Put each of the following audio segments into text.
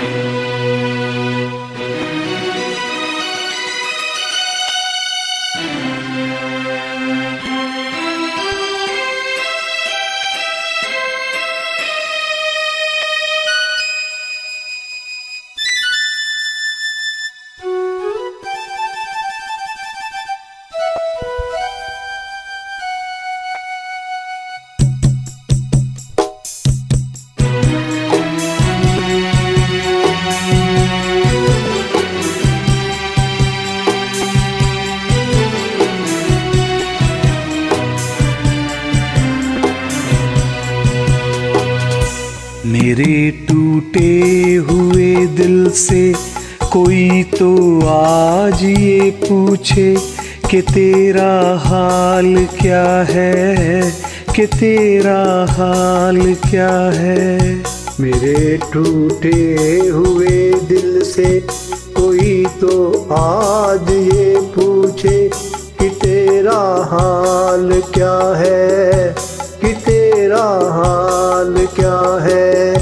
मेरे टूटे हुए दिल से कोई तो आज ये पूछे कि तेरा हाल क्या है, कि तेरा हाल क्या है। मेरे टूटे हुए दिल से कोई तो आज ये पूछे कि तेरा हाल क्या है, कि तेरा हाल क्या है।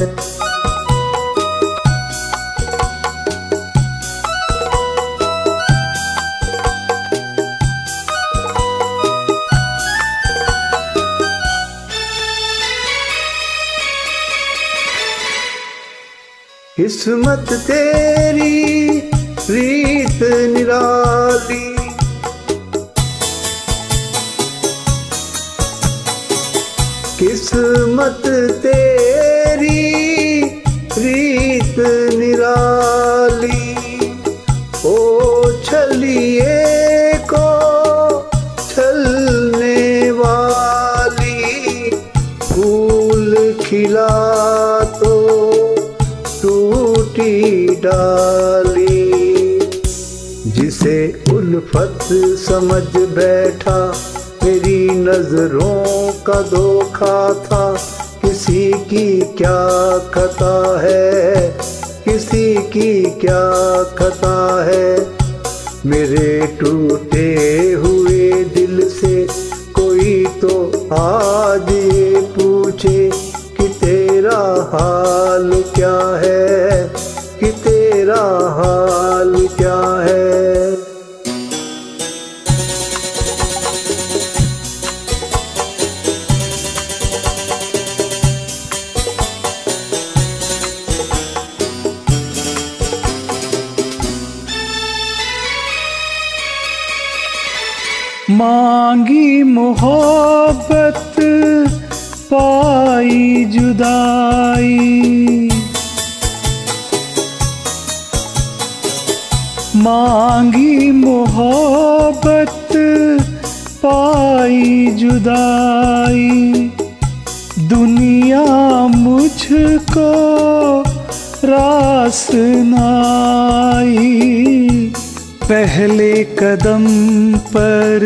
किस्मत तेरी रीत निराली, किस्मत तेरी रीत निराली। ओ छलिए को छलने वाली, फूल खिला तो टूटी डाली। जिसे उल्फत समझ बैठा मेरी नजरों का धोखा था। किसी की क्या खता है, किसी की क्या खता है। मेरे टूटे हुए दिल से कोई तो आज ये पूछे कि तेरा हाल क्या है, कि तेरा हाल क्या है। मांगी मोहब्बत पाई जुदाई, मांगी मोहब्बत पाई जुदाई। दुनिया मुझको रास न आई। पहले कदम पर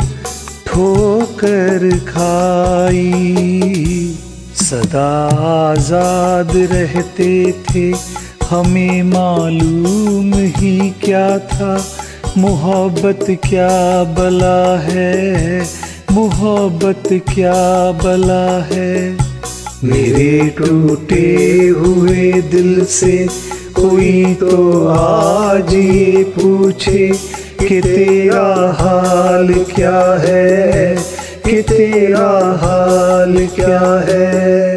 ठोकर खाई। सदा आजाद रहते थे, हमें मालूम ही क्या था। मोहब्बत क्या बला है, मोहब्बत क्या बला है। मेरे टूटे हुए दिल से कोई तो आज ये पूछे कि तेरा हाल क्या है, कि तेरा हाल क्या है।